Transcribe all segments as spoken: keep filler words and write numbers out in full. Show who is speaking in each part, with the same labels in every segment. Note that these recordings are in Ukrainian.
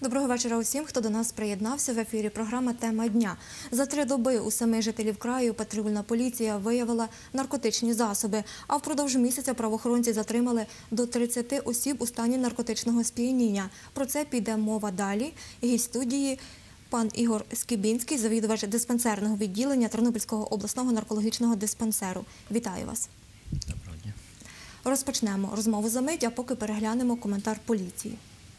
Speaker 1: Доброго вечора усім, хто до нас приєднався. В ефірі програма «Тема дня». За три доби у семи жителів краю патрульна поліція виявила наркотичні засоби, а впродовж місяця правоохоронці затримали до тридцяти осіб у стані наркотичного сп'яніння. Про це піде мова далі. Гість студії – пан Ігор Скибінський, завідувач диспансерного відділення Тернопільського обласного наркологічного диспансеру. Вітаю вас.
Speaker 2: Доброго дня.
Speaker 1: Розпочнемо розмову за мить, а поки переглянемо коментар поліції.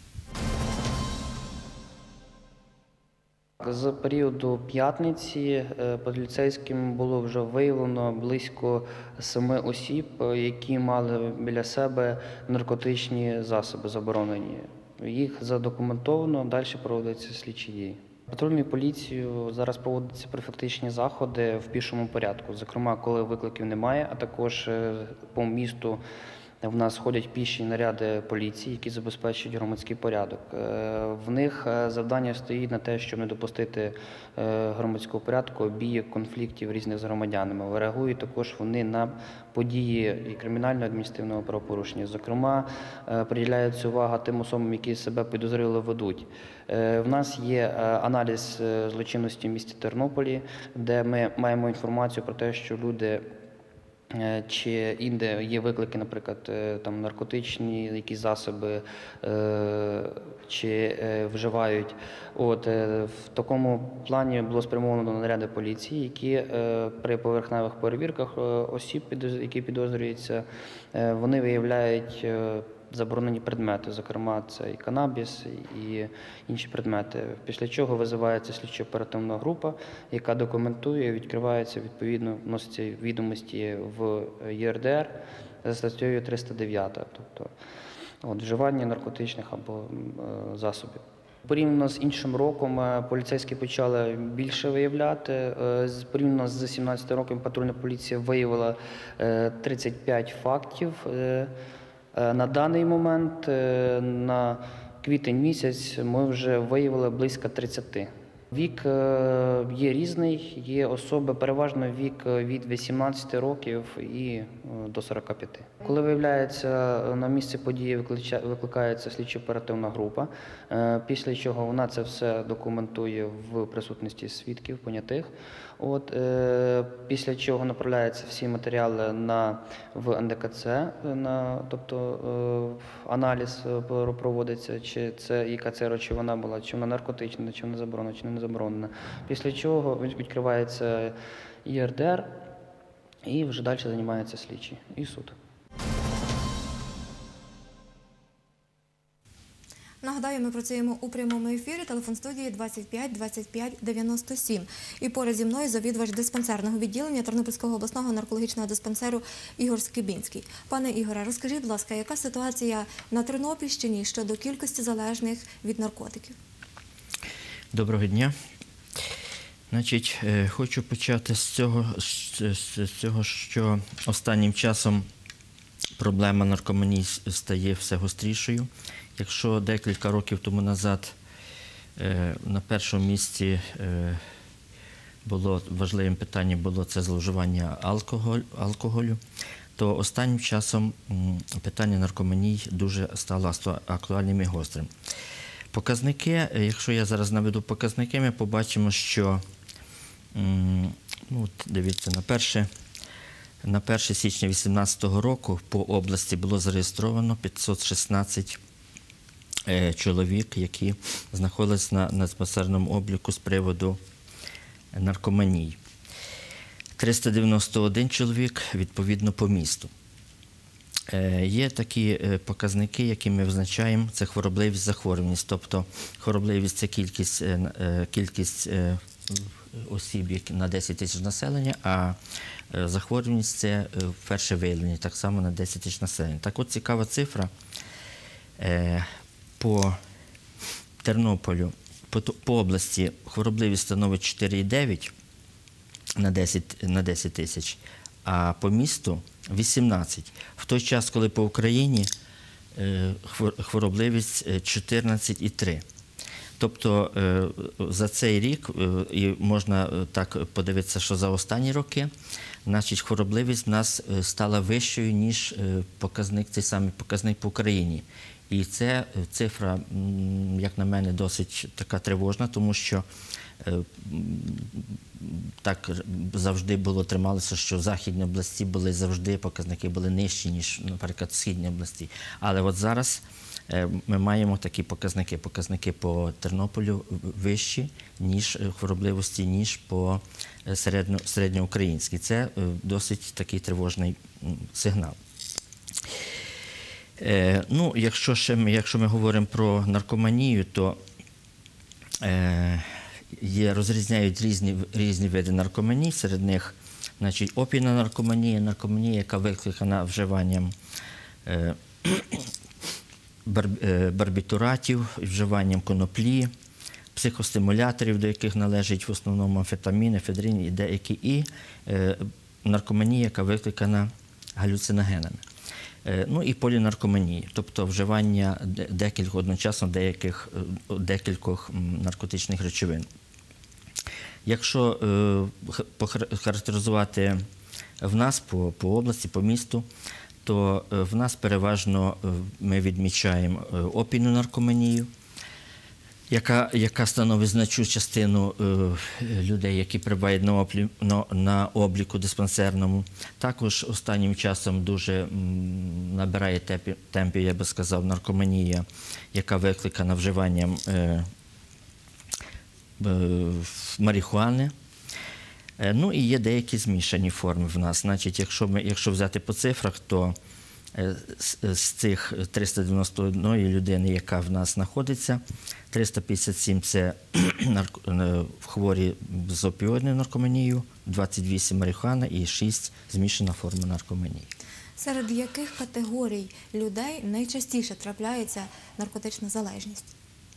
Speaker 3: З періоду п'ятниці поліцейським було вже виявлено близько семи осіб, які мали біля себе наркотичні засоби заборонені. Їх задокументовано, далі проводяться слідчі дії. Патрульною поліцією зараз проводяться профілактичні заходи в пішому порядку, зокрема, коли викликів немає, а також по місту в нас ходять піші наряди поліції, які забезпечують громадський порядок. В них завдання стоїть на те, щоб не допустити громадського порядку, бійок, конфліктів різних з громадянами. Реагують також вони на події і кримінального адміністративного правопорушення. Зокрема, приділяється увага тим особам, які себе підозріло ведуть. В нас є аналіз злочинності в місті Тернополі, де ми маємо інформацію про те, що люди чи інде є виклики, наприклад, там наркотичні якісь засоби, чи вживають. От, в такому плані було спрямовано до наряди поліції, які при поверхневих перевірках осіб, які підозрюються, вони виявляють заборонені предмети, зокрема це і канабіс, і інші предмети. Після чого визивається слідчо-оперативна група, яка документує, відкривається, відповідно, вносяться відомості в Є Ер Де Ер за статтею триста дев'ять, тобто от, вживання наркотичних або е, засобів. Порівняно з іншим роком поліцейські почали більше виявляти. Порівняно з дві тисячі сімнадцятим роком патрульна поліція виявила тридцять п'ять фактів. На даний момент, на квітень місяць, ми вже виявили близько тридцяти. Вік є різний, є особи, переважно вік від вісімнадцяти років і до сорока п'яти. Коли виявляється на місце події, викликається слідчо-оперативна група, після чого вона це все документує в присутності свідків, понятих. От, е, після чого направляються всі матеріали на, в Ен Де Ка Це, на, тобто е, аналіз проводиться, чи це, яка це речовина була, чи вона наркотична, чи вона заборонена, чи не заборонена. Після чого відкривається Є Ер Де Ер і вже далі займається слідчий і суд.
Speaker 1: Нагадаю, ми працюємо у прямому ефірі, телефон студії двадцять п'ять двадцять п'ять дев'яносто сім. І поряд зі мною завідувач диспансерного відділення Тернопільського обласного наркологічного диспансеру Ігор Скибінський. Пане Ігоре, розкажіть, будь ласка, яка ситуація на Тернопільщині щодо кількості залежних від наркотиків?
Speaker 2: Доброго дня. Значить, хочу почати з цього, з цього, що останнім часом проблема наркоманії стає все гострішою. Якщо декілька років тому назад на першому місці було важливим питанням було це зловживання алкоголю, то останнім часом питання наркоманії дуже стало актуальним і гострим. Показники, якщо я зараз наведу показники, ми побачимо, що, ну, дивіться, на перше, на перше січня дві тисячі вісімнадцятого року по області було зареєстровано п'ятсот шістнадцять чоловік, які знаходились на, на диспансерному обліку з приводу наркоманії. триста дев'яносто один чоловік, відповідно, по місту. Е, є такі показники, які ми визначаємо, це хворобливість, захворюваність. Тобто хворобливість – це кількість, е, кількість е, осіб на десять тисяч населення, а захворюваність – це перше виявлення, так само на десять тисяч населення. Так от цікава цифра. Е, По Тернополю, по, по області хворобливість становить чотири цілих дев'ять на десять тисяч, а по місту вісімнадцять. В той час, коли по Україні хворобливість чотирнадцять цілих три. Тобто за цей рік, і можна так подивитися, що за останні роки, значить, хворобливість в нас стала вищою, ніж показник, цей самий показник по Україні. І це цифра, як на мене, досить така тривожна, тому що так завжди було, трималося, що в Західній області були завжди, показники були нижчі, ніж, наприклад, в Східній області. Але от зараз ми маємо такі показники. Показники по Тернополю вищі, ніж хворобливості, ніж по середньо, середньоукраїнській. Це досить такий тривожний сигнал. Е, ну, якщо, ще ми, якщо ми говоримо про наркоманію, то е, є, розрізняють різні, різні види наркоманії. Серед них, значить, опійна наркоманія, наркоманія, яка викликана вживанням е, бар, е, барбітуратів, вживанням коноплі, психостимуляторів, до яких належать в основному амфетамін, ефедрин і деякі, і е, наркоманія, яка викликана галюциногенами. Ну і полінаркоманії, тобто вживання декількох, одночасно деяких, декількох наркотичних речовин. Якщо е, характеризувати в нас по, по області, по місту, то в нас переважно ми відмічаємо опійну наркоманію, яка, яка становить значну частину е, людей, які перебувають на, облі, на, на обліку диспансерному. Також останнім часом дуже м, набирає темпів, темпі, я би сказав, наркоманія, яка викликана вживанням е, е, марихуани. Е, ну і є деякі змішані форми в нас. Значить, якщо, ми, якщо взяти по цифрах, то з цих триста дев'яносто однієї людини, яка в нас знаходиться, триста п'ятдесят сім – це хворі з опіоїдною наркоманією, двадцять вісім – марихуана і шість – змішана форма наркоманії.
Speaker 1: Серед яких категорій людей найчастіше трапляється наркотична залежність?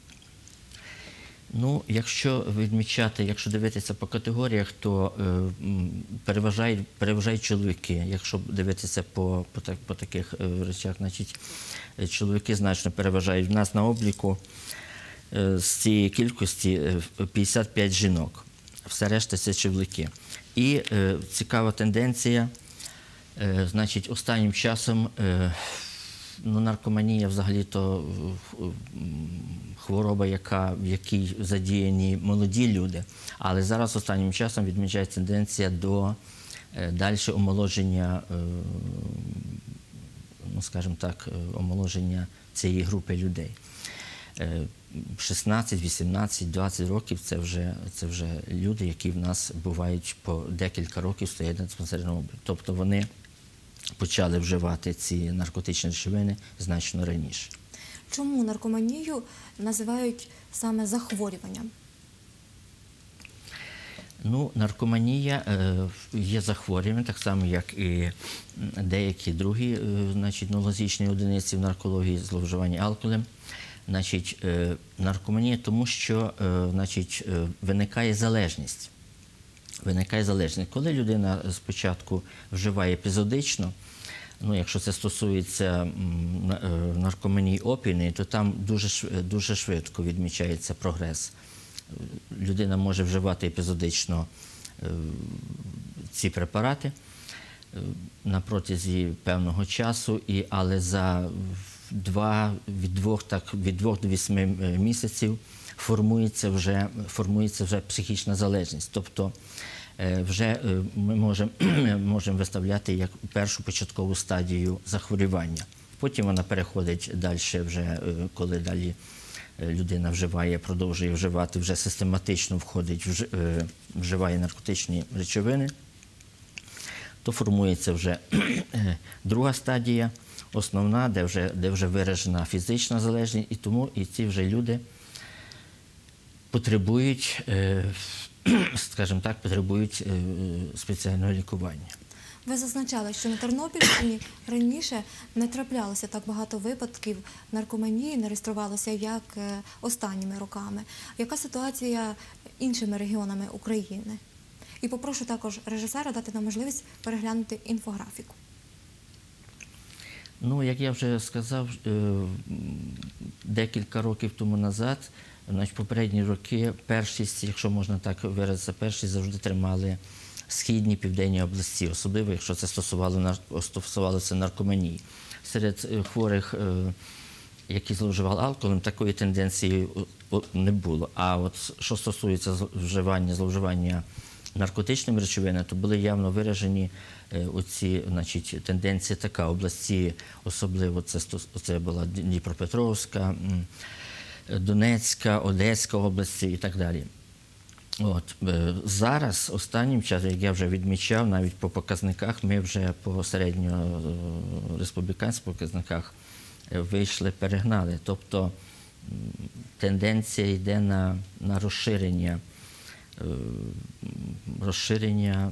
Speaker 2: Ну, якщо відмічати, якщо дивитися по категоріях, то е, переважають, переважають чоловіки. Якщо дивитися по, по, так, по таких е, речах, значить, чоловіки значно переважають. В нас на обліку е, з цієї кількості е, п'ятдесят п'ять жінок, все решта це чоловіки. І е, цікава тенденція, е, значить, останнім часом е, ну, наркоманія взагалі-то хвороба, яка, в якій задіяні молоді люди. Але зараз останнім часом відмічається тенденція до е, далі омоложення, е, ну, скажімо так, омоложення цієї групи людей. Е, шістнадцять, вісімнадцять, двадцять років – це вже, це вже люди, які в нас бувають по декілька років стоять на диспансерному обліку. Тобто вони почали вживати ці наркотичні речовини значно раніше.
Speaker 1: Чому наркоманію називають саме захворюванням?
Speaker 2: Ну, наркоманія е, є захворюванням, так само, як і деякі другі е, значить, нозологічні одиниці в наркології, зловживання алкоголем. Значить, е, наркоманія тому, що е, значить, е, виникає залежність. Виникає залежність. Коли людина спочатку вживає епізодично, ну, якщо це стосується наркоманії опійної, то там дуже, дуже швидко відмічається прогрес. Людина може вживати епізодично ці препарати на протязі певного часу, і, але за два, від, двох, так, від двох до восьми місяців формується вже, формується вже психічна залежність. Тобто вже ми можемо, можемо виставляти як першу початкову стадію захворювання. Потім вона переходить далі, вже, коли далі людина вживає, продовжує вживати, вже систематично входить, вживає наркотичні речовини, то формується вже друга стадія, основна, де вже, де вже виражена фізична залежність, і тому і ці вже люди потребують, скажімо так, потребують спеціального лікування.
Speaker 1: Ви зазначали, що на Тернопільщині раніше не траплялося так багато випадків наркоманії, не реєструвалося, як останніми роками. Яка ситуація іншими регіонами України? І попрошу також режисера дати нам можливість переглянути інфографіку.
Speaker 2: Ну, як я вже сказав, декілька років тому назад Значить, попередні роки першість, якщо можна так виразитися, першість завжди тримали східні, південні області, особливо, якщо це стосувало, стосувалося наркоманії. Серед хворих, які зловживали алкоголем, такої тенденції не було. А от що стосується вживання, зловживання наркотичними речовинами, то були явно виражені оці, значить, тенденції така. Області особливо це, це була Дніпропетровська, Донецька, Одеська області і так далі. От. Зараз, останнім часом, як я вже відмічав, навіть по показниках, ми вже по середньореспубліканських показниках вийшли, перегнали. Тобто тенденція йде на, на розширення, розширення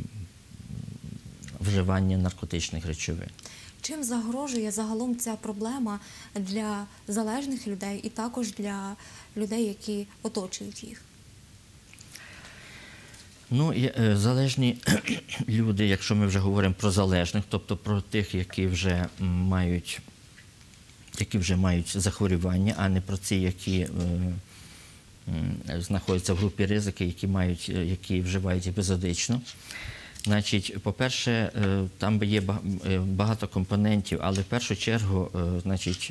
Speaker 2: вживання наркотичних речовин.
Speaker 1: Чим загрожує загалом ця проблема для залежних людей і також для людей, які оточують їх?
Speaker 2: Ну, залежні люди, якщо ми вже говоримо про залежних, тобто про тих, які вже мають, які вже мають захворювання, а не про ці, які е, е, знаходяться в групі ризики, які мають, які вживають епізодично. Значить, по-перше, там є багато компонентів, але в першу чергу, значить,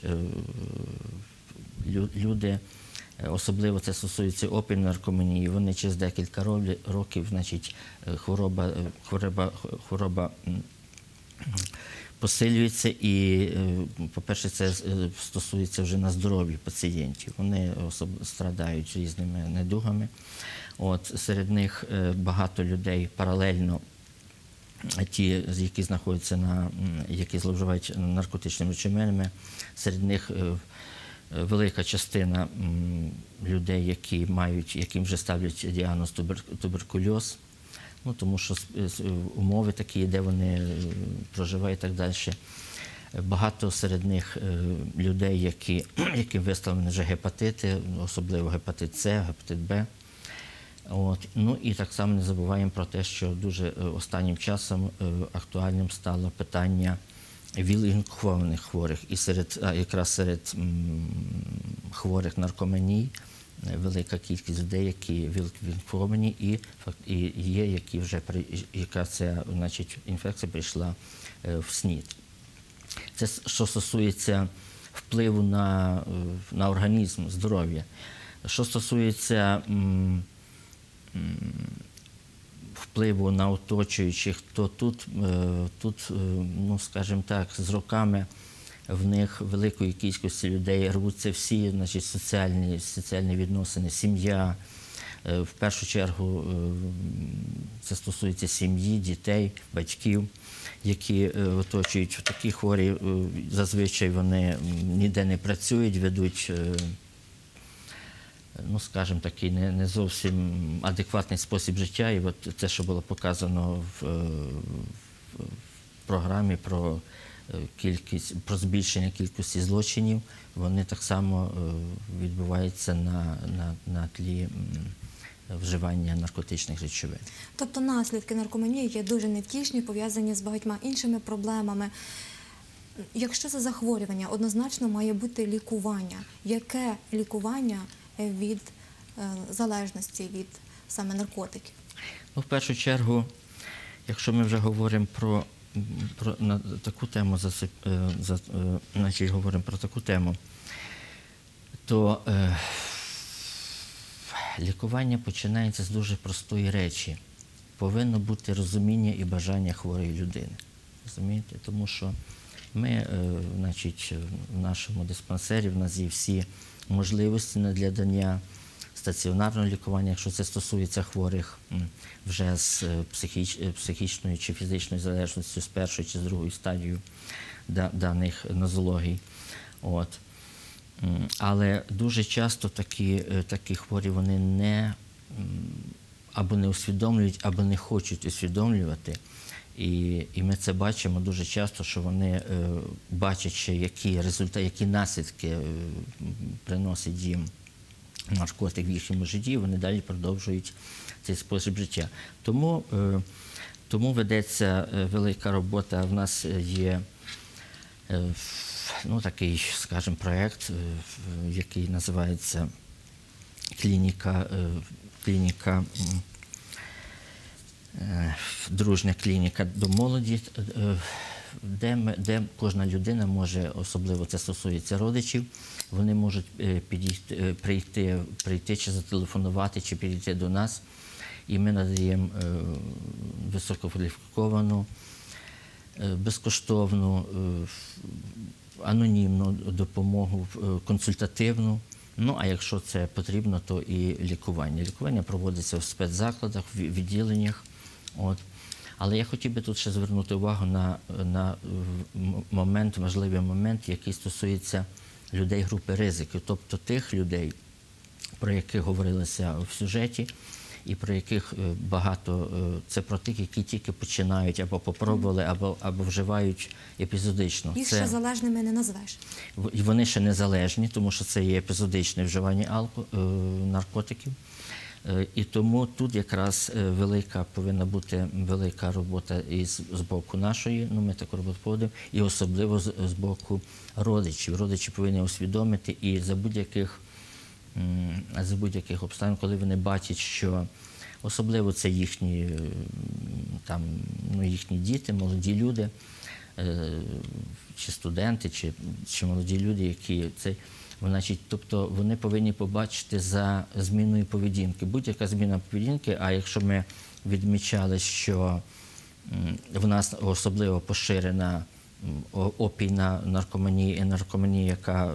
Speaker 2: люди, особливо це стосується опійної наркоманії, вони через декілька років, значить, хвороба, хвороба, хвороба посилюється і, по-перше, це стосується вже на здоров'ї пацієнтів. Вони страдають різними недугами. От, серед них багато людей паралельно, ті, які знаходяться на, які зловживають наркотичними речовинами, серед них велика частина людей, які мають, яким вже ставлять діагноз туберкульоз, ну, тому що умови такі, де вони проживають і так далі. Багато серед них людей, які, яким виставлені вже гепатити, особливо гепатит С, гепатит Б. От. Ну і так само не забуваємо про те, що дуже останнім часом актуальним стало питання віл-інфікованих хворих. І серед, якраз серед хворих наркоманій велика кількість людей, які віл-інфіковані, і, і є, які вже, яка ця, значить, інфекція прийшла в СНІД. Це що стосується впливу на, на організм, здоров'я. Що стосується впливу на оточуючих, то тут, тут, ну, скажімо так, з роками в них великої кількості людей рвуться всі, значить, соціальні, соціальні відносини, сім'я. В першу чергу це стосується сім'ї, дітей, батьків, які оточують. Такі хворі зазвичай вони ніде не працюють, ведуть, ну, скажімо, такий не, не зовсім адекватний спосіб життя. І от те, що було показано в, в програмі про кількість, про збільшення кількості злочинів, вони так само відбуваються на, на, на тлі вживання наркотичних речовин.
Speaker 1: Тобто наслідки наркоманії є дуже невтішні, пов'язані з багатьма іншими проблемами. Якщо це захворювання, однозначно має бути лікування. Яке лікування від е, залежності від саме наркотиків?
Speaker 2: Ну, в першу чергу, якщо ми вже говоримо про, про на таку тему, за, за, значить, говоримо про таку тему, то е, лікування починається з дуже простої речі. Повинно бути розуміння і бажання хворої людини. Розумієте? Тому що ми, е, значить, в нашому диспансері в нас є всі можливості для надання стаціонарного лікування, якщо це стосується хворих вже з психіч, психічною чи фізичною залежністю з першої чи з другої стадією даних нозологій. От. Але дуже часто такі, такі хворі вони не, або не усвідомлюють, або не хочуть усвідомлювати. І, і ми це бачимо дуже часто, що вони, е, бачачи, які результати, які наслідки е, приносить їм наркотик в їхньому житті, вони далі продовжують цей спосіб життя. Тому, е, тому ведеться велика робота. В нас є е, ну, такий, скажімо, проєкт, е, який називається клініка, е, клініка м, е, дружня клініка до молоді, е, де, ми, де кожна людина може, особливо це стосується родичів, вони можуть е, підійти, е, прийти, прийти чи зателефонувати, чи підійти до нас, і ми надаємо е, висококваліфіковану, е, безкоштовну, е, анонімну допомогу, е, консультативну. Ну, а якщо це потрібно, то і лікування. Лікування проводиться в спецзакладах, в відділеннях. От. Але я хотів би тут ще звернути увагу на, на момент, важливий момент, який стосується людей групи ризиків, тобто тих людей, про яких говорилося в сюжеті, і про яких багато, це про тих, які тільки починають або попробували, або, або вживають епізодично.
Speaker 1: Їх
Speaker 2: це,
Speaker 1: ще залежними не назвеш.
Speaker 2: І вони ще незалежні, тому що це є епізодичне вживання алко, наркотиків. І тому тут якраз велика повинна бути велика робота і з, з боку нашої, ну ми таку роботу проводимо, і особливо з, з боку родичів. Родичі повинні усвідомити і за будь-яких за будь-яких обставин, коли вони бачать, що особливо це їхні, там, ну, їхні діти, молоді люди, чи студенти, чи, чи молоді люди, які це. Значить, тобто вони повинні побачити за зміною поведінки. Будь-яка зміна поведінки, а якщо ми відмічали, що в нас особливо поширена опійна наркоманія і наркоманія, яка,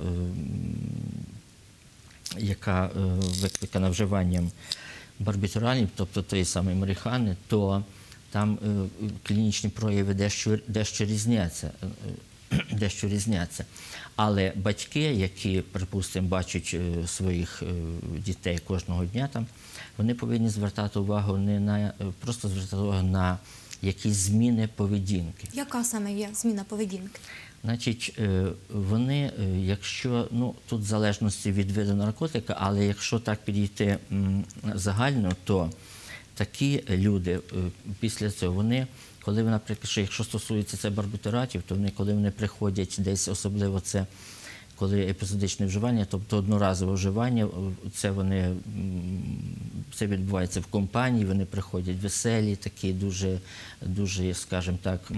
Speaker 2: яка викликана вживанням барбітуралів, тобто тої самої марихуани, то там клінічні прояви дещо, дещо різняться. дещо різняться. Але батьки, які, припустимо, бачать своїх дітей кожного дня, там, вони повинні звертати увагу не на, просто звертати увагу на якісь зміни поведінки.
Speaker 1: Яка саме є зміна поведінки?
Speaker 2: Значить, вони, якщо, ну, тут в залежності від виду наркотика, але якщо так підійти загально, то такі люди після цього, вони, коли, наприклад, якщо стосується це барбітуратів, то вони, коли вони приходять десь, особливо це, коли епізодичне вживання, тобто одноразове вживання, це вони, це відбувається в компанії, вони приходять веселі, такі дуже, дуже, скажімо так,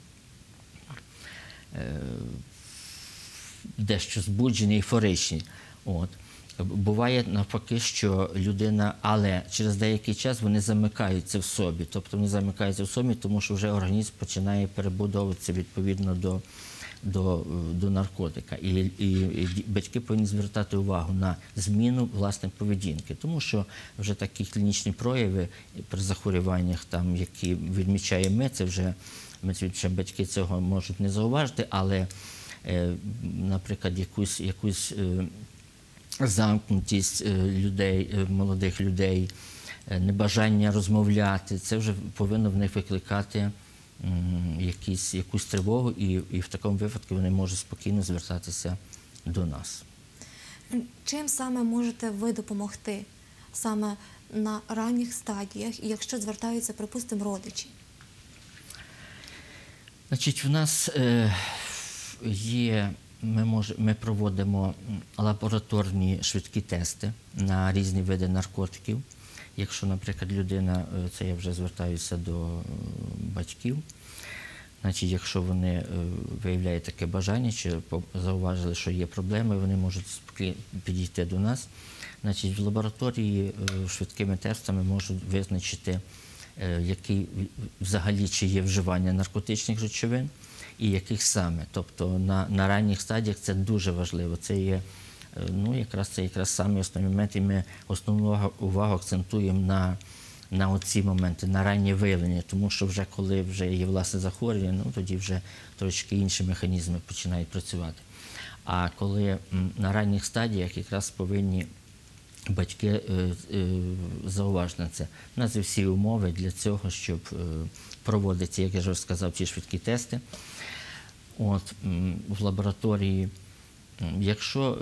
Speaker 2: дещо збуджені, ейфоричні. От. Буває навпаки, що людина, але через деякий час вони замикаються в собі. Тобто вони замикаються в собі, тому що вже організм починає перебудовуватися відповідно до, до, до наркотика. І, і, і батьки повинні звертати увагу на зміну власне поведінки. Тому що вже такі клінічні прояви при захворюваннях, там, які відмічаємо ми, це вже, ми, ще батьки цього можуть не зауважити, але, е, наприклад, якусь, якусь е, замкнутість людей, молодих людей, небажання розмовляти, це вже повинно в них викликати якісь, якусь тривогу, і, і в такому випадку вони можуть спокійно звертатися до нас.
Speaker 1: Чим саме можете ви допомогти саме на ранніх стадіях, якщо звертаються, припустимо, родичі?
Speaker 2: Значить, в нас е, є... Ми, мож, ми проводимо лабораторні швидкі тести на різні види наркотиків. Якщо, наприклад, людина, це я вже звертаюся до батьків, значить, якщо вони виявляють таке бажання, чи зауважили, що є проблеми, вони можуть підійти до нас. Значить, в лабораторії швидкими тестами можуть визначити, який взагалі чи є вживання наркотичних речовин, і яких саме. Тобто на, на ранніх стадіях це дуже важливо. Це є, ну, якраз це якраз самі основні моменти, і ми основну увагу акцентуємо на, на оці моменти, на раннє виявлення, тому що вже коли вже є власне захворювання, ну, тоді вже трошки інші механізми починають працювати. А коли на ранніх стадіях якраз повинні батьки е, е, зауважити на це. У нас є всі умови для цього, щоб е, проводити, як я вже сказав, ті швидкі тести. От, в лабораторії, якщо,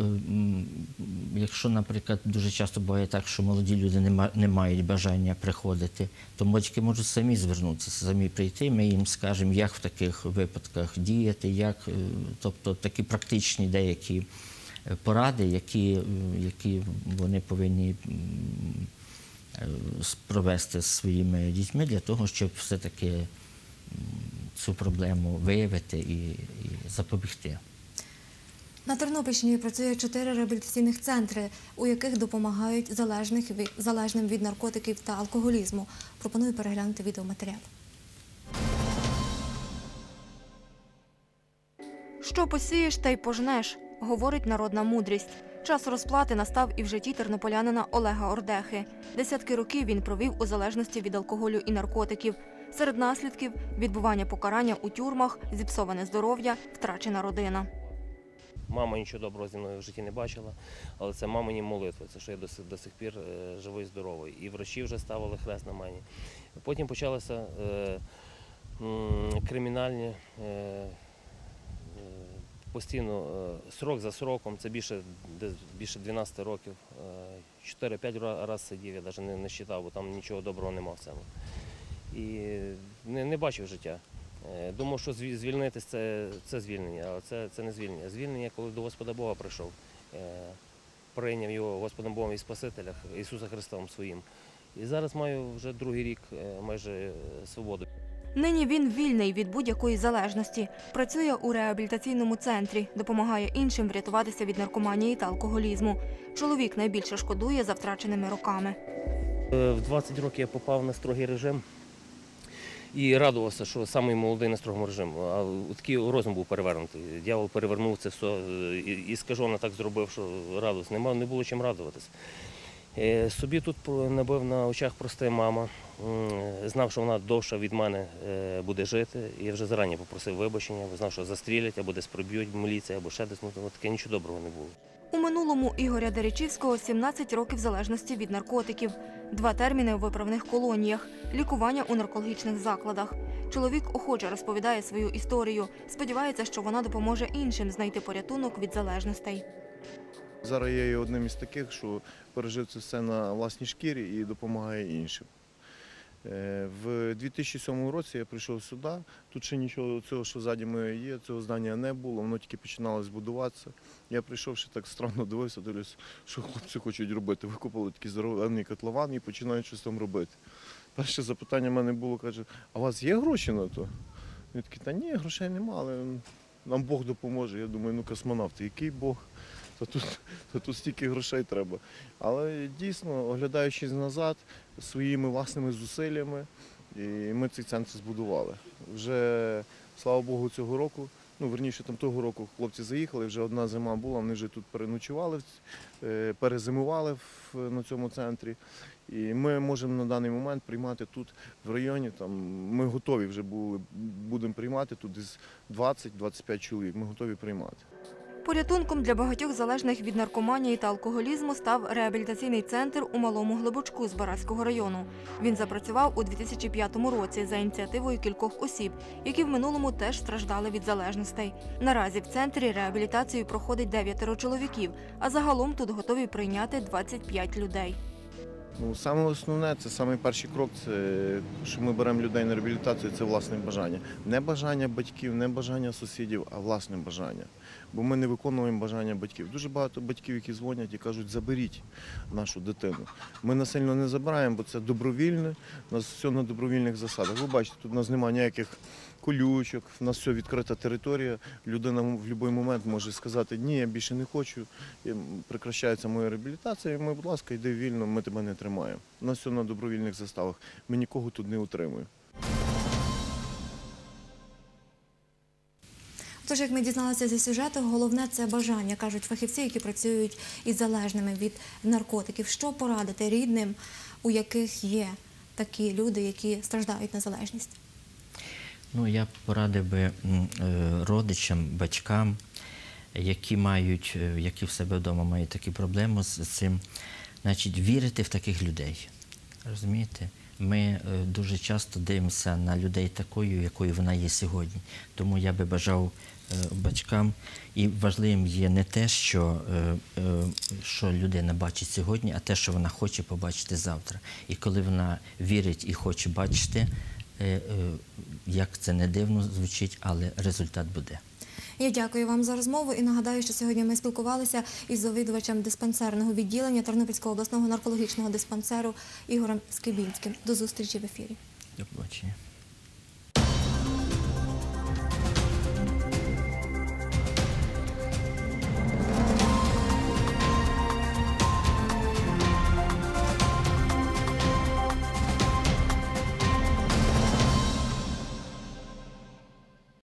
Speaker 2: якщо, наприклад, дуже часто буває так, що молоді люди не, ма, не мають бажання приходити, то батьки можуть самі звернутися, самі прийти, ми їм скажемо, як в таких випадках діяти, як, тобто такі практичні деякі поради, які, які вони повинні провести з своїми дітьми для того, щоб все-таки цю проблему виявити і, і запобігти.
Speaker 1: На Тернопільщині працює чотири реабілітаційних центри, у яких допомагають залежних від, залежним від наркотиків та алкоголізму. Пропоную переглянути відеоматеріал. Що посієш, та й пожнеш, говорить народна мудрість. Час розплати настав і в житті тернополянина Олега Ордехи. Десятки років він провів у залежності від алкоголю і наркотиків. Серед наслідків – відбування покарання у тюрмах, зіпсоване здоров'я, втрачена родина.
Speaker 4: Мама нічого доброго зі мною в житті не бачила, але це мамині молитви, це що я до, до сих пір е, живий, здоровий. І врачі вже ставили хрест на мені. Потім почалися е, м, кримінальні, е, е, постійно е, срок за сроком, це більше, більше дванадцять років, е, чотири-п'ять разів сидів, я навіть не, не вважав, бо там нічого доброго нема в цьому. І не, не бачив життя. Думав, що звільнитися це, це звільнення, але це, це не звільнення. Звільнення, коли до Господа Бога прийшов, прийняв його Господом Богом і Спасителем, Ісуса Христом своїм. І зараз маю вже другий рік майже свободу.
Speaker 1: Нині він вільний від будь-якої залежності. Працює у реабілітаційному центрі, допомагає іншим врятуватися від наркоманії та алкоголізму. Чоловік найбільше шкодує за втраченими роками.
Speaker 4: В двадцять років я попав на строгий режим. І радувався, що самий молодий на строгому режимі. А такий розум був перевернутий. Дьявол перевернув це все і, і скажено так зробив, що радувався. Не, не було чим радуватись. Е, собі тут набив на очах просте мама. Знав, що вона довше від мене буде жити. І я вже зарані попросив вибачення, бо знав, що застрілять, або десь проб'ють міліція, або ще десь. Ну, таке нічого доброго не було.
Speaker 1: У минулому Ігоря Деречівського сімнадцять років залежності від наркотиків. Два терміни у виправних колоніях, лікування у наркологічних закладах. Чоловік охоче розповідає свою історію. Сподівається, що вона допоможе іншим знайти порятунок від залежностей.
Speaker 5: Зараз я є одним із таких, що пережив це все на власній шкірі і допомагає іншим. В дві тисячі сьомому році я прийшов сюди, тут ще нічого цього, що ззаді мене є, цього здання не було, воно тільки починало збудуватися. Я прийшов, ще так странно дивився, дивлюсь, що хлопці хочуть робити. Викопали такий здоровенний котлован і починають щось там робити. Перше запитання в мене було, каже, а у вас є гроші на то? Я такий, та ні, грошей нема, але нам Бог допоможе. Я думаю, ну космонавти, який Бог? Та тут, та тут стільки грошей треба. Але дійсно, оглядаючись назад, своїми власними зусиллями, і ми цей центр збудували. Вже, слава Богу, цього року, ну, верніше, там того року хлопці заїхали, вже одна зима була, вони вже тут переночували, перезимували в, на цьому центрі. І ми можемо на даний момент приймати тут, в районі, там, ми готові вже були, будемо приймати тут десь двадцять-двадцять п'ять чоловік, ми готові приймати.
Speaker 1: Порятунком для багатьох залежних від наркоманії та алкоголізму став реабілітаційний центр у Малому Глибочку з Барацького району. Він запрацював у дві тисячі п'ятому році за ініціативою кількох осіб, які в минулому теж страждали від залежностей. Наразі в центрі реабілітацію проходить дев'ятеро чоловіків, а загалом тут готові прийняти двадцять п'ять людей.
Speaker 5: Ну, саме основне, це самий перший крок, це що ми беремо людей на реабілітацію, це власне бажання. Не бажання батьків, не бажання сусідів, а власне бажання. Бо ми не виконуємо бажання батьків. Дуже багато батьків, які дзвонять і кажуть, заберіть нашу дитину. Ми насильно не забираємо, бо це добровільне, у нас все на добровільних засадах. Ви бачите, тут у нас немає ніяких колючок, у нас все відкрита територія. Людина в будь-який момент може сказати, ні, я більше не хочу, прекращається моя реабілітація, і ми, будь ласка, йди вільно, ми тебе не тримаємо. У нас все на добровільних заставах, ми нікого тут не утримуємо.
Speaker 1: Тож, як ми дізналися зі сюжету, головне – це бажання, кажуть фахівці, які працюють із залежними від наркотиків. Що порадити рідним, у яких є такі люди, які страждають на залежність?
Speaker 2: Ну, я порадив би родичам, батькам, які мають, які в себе вдома мають такі проблеми з цим, значить, вірити в таких людей. Розумієте? Ми дуже часто дивимося на людей такою, якою вона є сьогодні. Тому я би бажав батькам, і важливим є не те, що, що людина бачить сьогодні, а те, що вона хоче побачити завтра. І коли вона вірить і хоче бачити, як це не дивно звучить, але результат буде.
Speaker 1: Я дякую вам за розмову і нагадаю, що сьогодні ми спілкувалися із завідувачем диспансерного відділення Тернопільського обласного наркологічного диспансеру Ігорем Скибінським. До зустрічі в ефірі.
Speaker 2: До побачення.